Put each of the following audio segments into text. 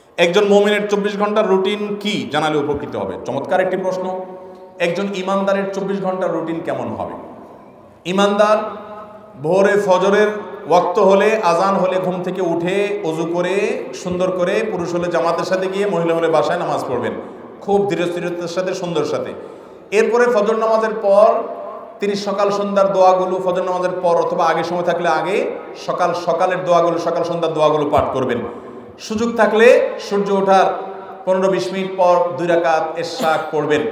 একজন মুমিনের 24 ঘন্টার রুটিন কি জানালে উপকৃত হবে? চমৎকার একটি প্রশ্ন। একজন ইমানদারের 24 ঘন্টার রুটিন কেমন হবে? ইমানদার ভোরে ফজরের ওয়াক্ত হলে, আজান হলে ঘুম থেকে উঠে অজু করে সুন্দর করে, পুরুষ হলে জামাতের সাথে গিয়ে, মহিলা হলে বাসায় নামাজ পড়বেন খুব ধীরস্থিরতার সাথে, সুন্দর সাথে। এরপরে ফজর নামাজের পর তিনি সকাল সন্ধ্যার দোয়াগুলো ফজর নামাজের পর অথবা আগে সময় থাকলে আগে সকালের দোয়াগুলো, সকাল সন্ধ্যার দোয়াগুলো পাঠ করবেন। সুযোগ থাকলে সূর্য ওঠার 15-20 মিনিট পর 2 রাকাত ইশরাক পড়বেন।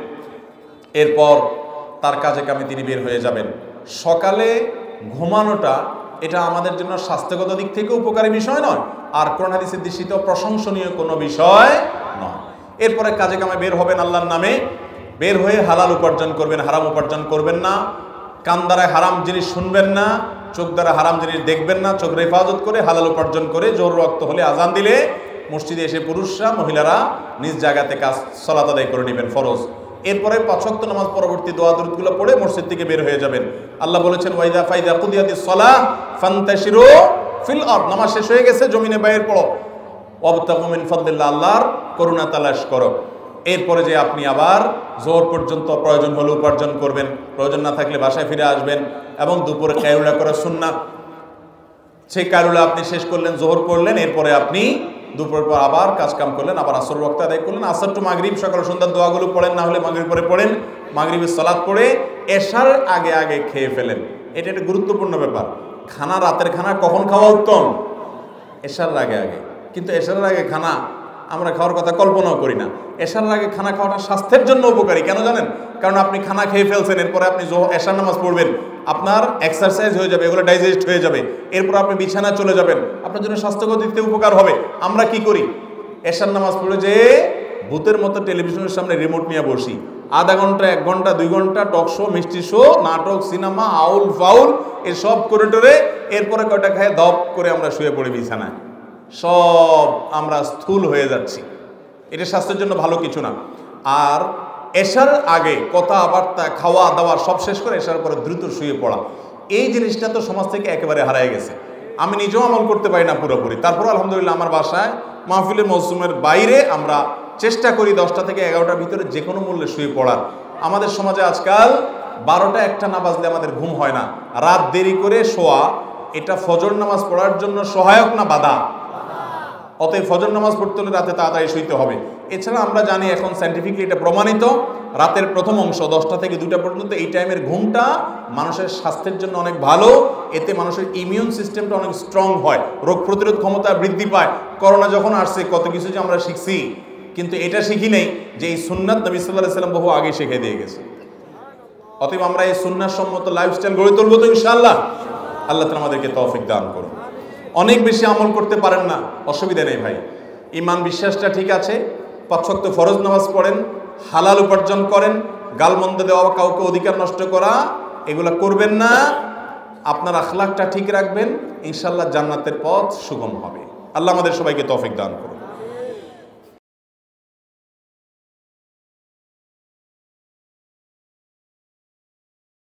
এরপর তার কাজে কামে তিনি বের হয়ে যাবেন। সকালে ঘুমানোটা এটা আমাদের জন্য স্বাস্থ্যগত দিক থেকে উপকারী বিষয় নয়, আর কোরআন হাদিসের দৃষ্টিতে প্রশংসনীয় কোনো বিষয় নয়। এরপরে কাজে কামে বের হবেন আল্লাহর নামে, বের হয়ে হালাল উপার্জন করবেন, হারাম উপার্জন করবেন না। কান দ্বারা হারাম জিনিস শুনবেন না, চোখ দ্বারা হারাম জিনিস দেখবেন না। চোখের হেফাজত করে হালাল উপার্জন করে জোর রক্ত হলে আজান দিলে মসজিদে এসে পুরুষরা, মহিলারা নিজ জায়গাতে কাজ সালাত আদায় করে নেবেন ফরজ। এরপরে 5 ওয়াক্ত নামাজ পরবর্তী দোয়া দুরূদগুলো পড়ে মসজিদ থেকে বের হয়ে যাবেন। আল্লাহ বলেছেন ওয়াইদা ফাইদা কুদিয়াতিস সালাহ ফান্তাশিরু ফিল আরদ, নামাজ শেষ হয়ে গেছে জমিনে বাইর পড়ো, ওয়াবতাগু মিন ফাদলিল্লাহ, আল্লাহর করুণা তালাশ করো। এরপরে যে আপনি আবার জোহর পর্যন্ত প্রয়োজন হলে উপার্জন করবেন, প্রয়োজন না থাকলে বাসায় ফিরে আসবেন। এবং দুপুরে কায়রুলা করা সুন্নাত, সেই কায়রুলা আপনি শেষ করলেন, জোহর পড়লেন, এরপরে আপনি দুপুরের পর আবার কাজ কাম করলেন, আবার আসর ওয়াক্ত আদায় করলেন। আসর টু মাগরিব সকাল সন্ধ্যার দোয়াগুলো পড়েন, না হলে মাগরিব পরে পড়েন। মাগরিবের সালাত পড়ে এশার আগে আগে খেয়ে ফেলেন। এটা একটা গুরুত্বপূর্ণ ব্যাপার। খানা, রাতের খানা কখন খাওয়া উত্তম? এশার আগে আগে। কিন্তু এশার আগে খানা আমরা খাওয়ার কথা কল্পনাও করি না। এশার আগে খানা খাওয়াটা স্বাস্থ্যের জন্য উপকারী। কেন জানেন? কারণ আপনি খানা খেয়ে ফেলছেন, এরপরে আপনি এশার নামাজ পড়বেন, আপনার এক্সারসাইজ হয়ে যাবে, এগুলো ডাইজেস্ট হয়ে যাবে। এরপর আপনি বিছানায় চলে যাবেন, আপনার জন্য স্বাস্থ্যগত দিক থেকে উপকার হবে। আমরা কি করি? এশার নামাজ পড়ে যে ভূতের মতো টেলিভিশনের সামনে রিমোট নিয়ে বসি, আধা ঘন্টা, 1 ঘন্টা, 2 ঘন্টা টক শো, মিষ্টি শো, নাটক, সিনেমা, আউল ফাউল এসব করে টোরে এরপরে কয়টা খায় দপ করে আমরা শুয়ে পড়ি বিছানায়। সব আমরা স্থূল হয়ে যাচ্ছি। এটা স্বাস্থ্যের জন্য ভালো কিছু না। আর এশার আগে কথাবার্তা, খাওয়া দাওয়া সব শেষ করে এশার পরে দ্রুত শুয়ে পড়া, এই জিনিসটা তো সমাজ থেকে একেবারে হারায় গেছে। আমি নিজেও আমল করতে পারি না পুরোপুরি, তারপর আলহামদুলিল্লাহ আমার বাসায় মাহফিলের মৌসুমের বাইরে আমরা চেষ্টা করি 10টা থেকে 11টার ভিতরে যে কোনো মূল্যে শুয়ে পড়ার। আমাদের সমাজে আজকাল 12টা 1টা না বাজলে আমাদের ঘুম হয় না। রাত দেরি করে শোয়া এটা ফজর নামাজ পড়ার জন্য সহায়ক না বাধা? অতএব ফজর নামাজ পড়তে হলে রাতে তাড়াতাড়ি শুইতে হবে। এছাড়া আমরা জানি এখন সায়েন্টিফিকলি এটা প্রমাণিত, রাতের প্রথম অংশ 10টা থেকে 2টা পর্যন্ত এই টাইমের ঘুমটা মানুষের স্বাস্থ্যের জন্য অনেক ভালো। এতে মানুষের ইমিউন সিস্টেমটা অনেক স্ট্রং হয়, রোগ প্রতিরোধ ক্ষমতা বৃদ্ধি পায়। করোনা যখন আসছে কত কিছু যে আমরা শিখছি, কিন্তু এটা শিখি নেই যে এই সুন্নাত নবী সাল্লাল্লাহু আলাইহি ওয়াসাল্লাম বহু আগে শিখিয়ে দিয়ে গেছে। অতএব আমরা এই সুন্নাত সম্মত লাইফস্টাইল গড়ে তুলবো তো ইনশাআল্লাহ। আল্লাহ তাআলা আমাদেরকে তৌফিক দান করুন। অনেক বেশি আমল করতে পারেন না, অসুবিধা নেই ভাই। ইমান বিশ্বাসটা ঠিক আছে, 5 ওয়াক্ত ফরজ নামাজ পড়েন, হালাল উপার্জন করেন, গালমন্দ দেওয়া, কাউকে অধিকার নষ্ট করা এগুলা করবেন না। আপনার আখলাকটা ঠিক রাখবেন, ইনশাআল্লাহ জান্নাতের পথ সুগম হবে। আল্লাহ আমাদের সবাইকে তৌফিক দান করুন।